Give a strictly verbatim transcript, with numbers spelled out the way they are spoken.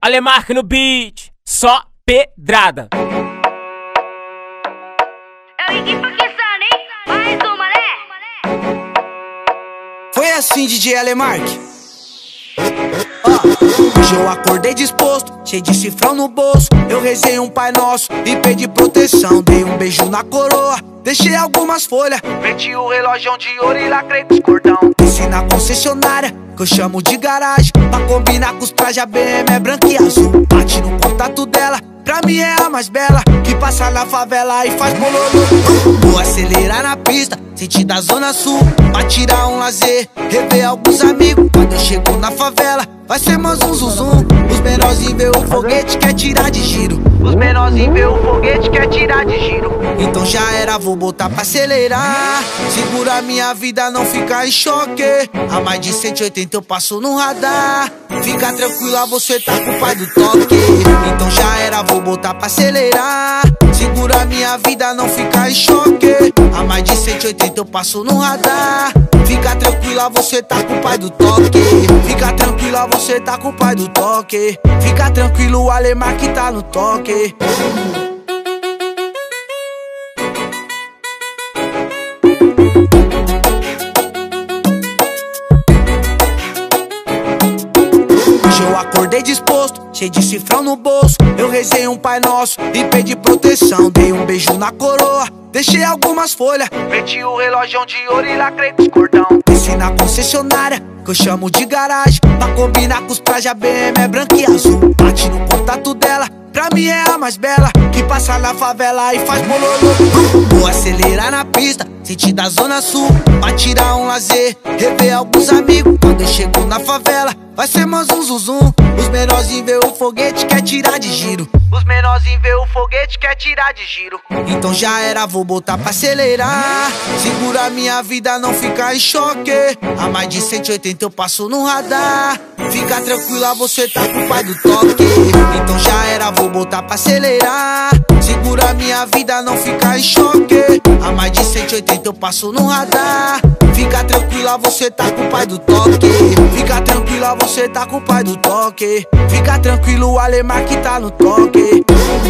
Alemark no beat, só pedrada. É o Iggy Paquistano, hein? Mais uma, né? Foi assim, D J Alemark. Ah, hoje eu acordei disposto, cheio de cifrão no bolso. Eu rezei um Pai Nosso e pedi proteção. Dei um beijo na coroa, deixei algumas folhas. Meti o relógio de ouro e lacrei com os cordão. Desci na concessionária, que eu chamo de garagem, pra combinar com os trajes. A B M é branca e azul. Bate no contato dela, pra mim é a mais bela, que passa na favela e faz bololô. Vou acelerar na pista, sentido da zona sul, pra tirar um lazer, rever alguns amigos. Quando eu chego na favela, vai ser mais um zum zum. Os menorzinhos vê o foguete, quer tirar de giro. Os menorzinhos vê o foguete, quer tirar de giro. Então já era, vou botar pra acelerar. Segura minha vida, não ficar em choque. A mais de cento e oitenta eu passo no radar. Fica tranquila, você tá com o pai do toque. Então já era, vou botar pra acelerar. Segura minha vida, não ficar em choque. A mais de cento e oitenta eu passo no radar. Fica tranquila, você tá com o pai do toque. Fica tranquila, você tá com o pai do toque. Fica tranquilo, o Alemark tá no toque. Hoje eu acordei disposto, cheio de cifrão no bolso. Eu rezei um Pai Nosso e pedi proteção. Dei um beijo na coroa, deixei algumas folhas. Meti o relógio de ouro e lacrei com os cordão. Desci na concessionária, que eu chamo de garagem, pra combinar com os trajes. A B M é branca e azul. Bate no contato dela, pra mim é a mais bela, que passa na favela e faz bololô. Vou acelerar na pista, sentido da zona sul, pra tirar um lazer, rever alguns amigos. Quando eu chego na favela, vai ser mais um zum zum. Os menorzinhos vê o foguete, quer tirar de giro. Os menorzinhos vê o foguete, quer tirar de giro. Então já era, vou botar pra acelerar. Segura minha vida, não ficar em choque. A mais de cento e oitenta eu passo no radar. Fica tranquila, você tá com o pai do toque. Então já era, vou botar pra acelerar. Segura minha vida, não ficar em choque. A mais de cento e oitenta eu passo no radar. Fica tranquila, você tá com o pai do toque. Fica tranquila, você tá com o pai do toque. Fica tranquilo, o Alemark tá no toque.